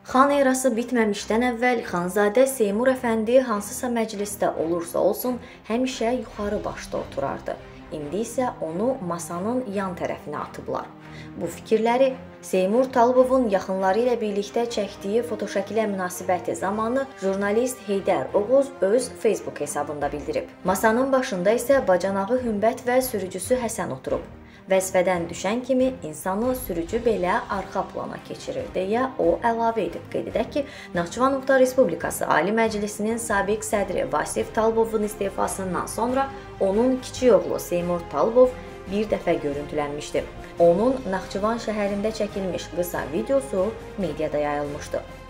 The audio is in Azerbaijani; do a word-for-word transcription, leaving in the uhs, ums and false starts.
Xan erası bitməmişdən əvvəl Xanzadə Seymur Əfəndi hansısa məclisdə olursa olsun, həmişə yuxarı başda oturardı. İndi isə onu masanın yan tərəfinə atıblar. Bu fikirləri Seymur Talibovun yaxınları ilə birlikdə çəkdiyi fotoşəkilə münasibəti zamanı jurnalist Heydər Oğuz öz Facebook hesabında bildirib. Masanın başında isə bacanağı Hümbət və sürücüsü Həsən oturub. Vəzifədən düşən kimi insanı sürücü belə arxa plana keçirir deyə o əlavə edib. Qeyd edək ki, Naxçıvan Muxtar Respublikası Ali Məclisinin sabiq sədri Vasif Talibovun istefasından sonra onun kiçik oğlu Seymur Talibov bir dəfə görüntülənmişdi. Onun Naxçıvan şəhərində çəkilmiş qısa videosu mediada yayılmışdı.